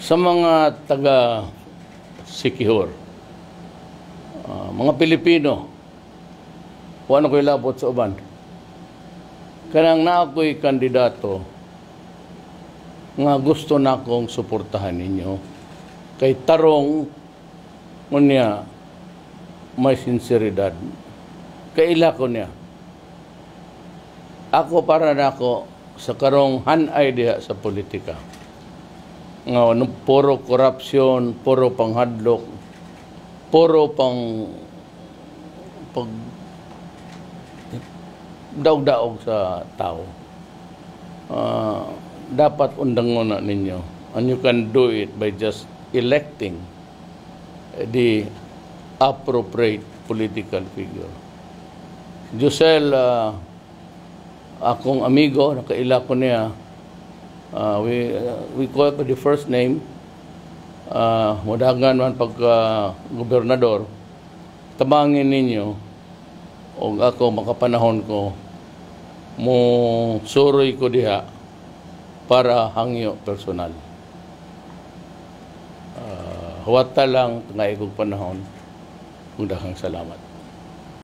sa mga taga Sikihor, mga Pilipino, kung ano ko'y labot sa uban, kanang na ako'y kandidato nga gusto na akong suportahan ninyo kay tarong unya may sinseridad kaila ko niya ako para na ako sa karong hanay diha sa politika nga puro korupsyon, puro panghadlok, puro pang pag daog-daog sa tao. Dapat undangon na ninyo. And you can do it by just electing the appropriate political figure. Josel, akong amigo, nakaila ko niya, we call it by the first name, mudagan man pagka-gobernador, tabangin ninyo, o ako makapanahon ko, mo suroy ko diha para hangyo personal. Huwata lang nga ikong panahon. Mudahang salamat.